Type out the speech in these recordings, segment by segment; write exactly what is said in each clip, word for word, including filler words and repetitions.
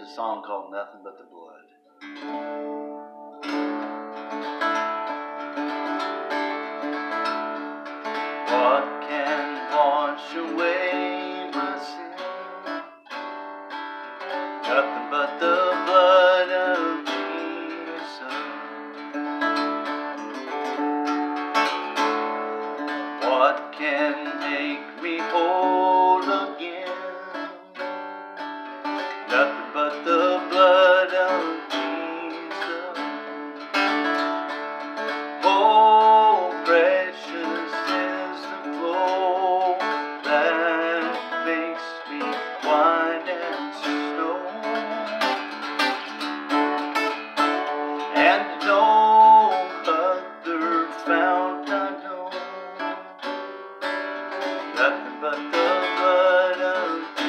a song called Nothing But the Blood. What can wash away my sin? Nothing but the blood of Jesus. What can make me whole again? Nothing but the blood of Jesus. Oh, precious is the flow that makes me white as snow, and no other fount I know. Nothing but the blood of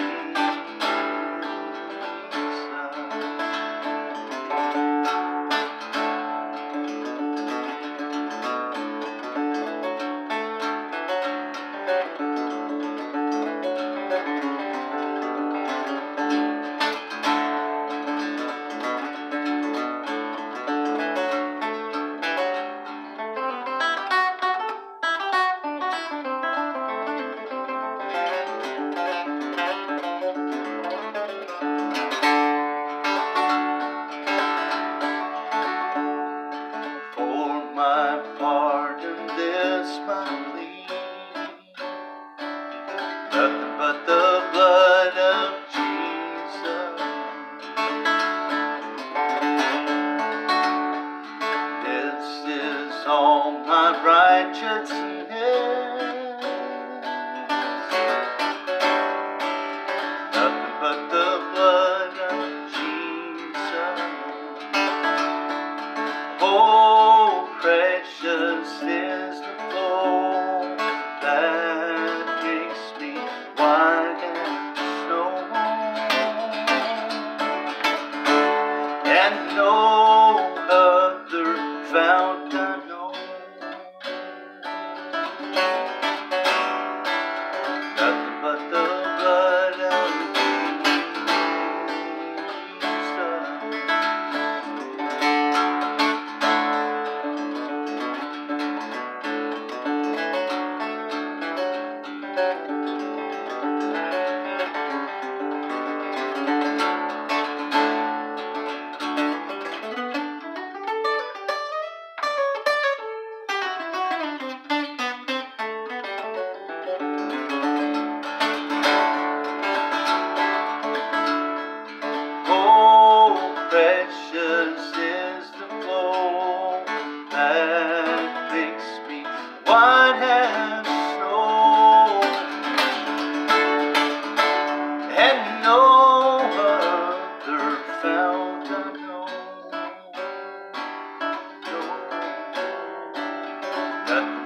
my pardon, this my plea. Nothing but the blood of Jesus. This is all my righteousness. Nothing but the blood of Jesus. Oh, precious is the flow that makes me white as snow, and no other fount I know. Nothing but the blood of precious is the flow that makes me white as snow, and no other fount I know. No, nothing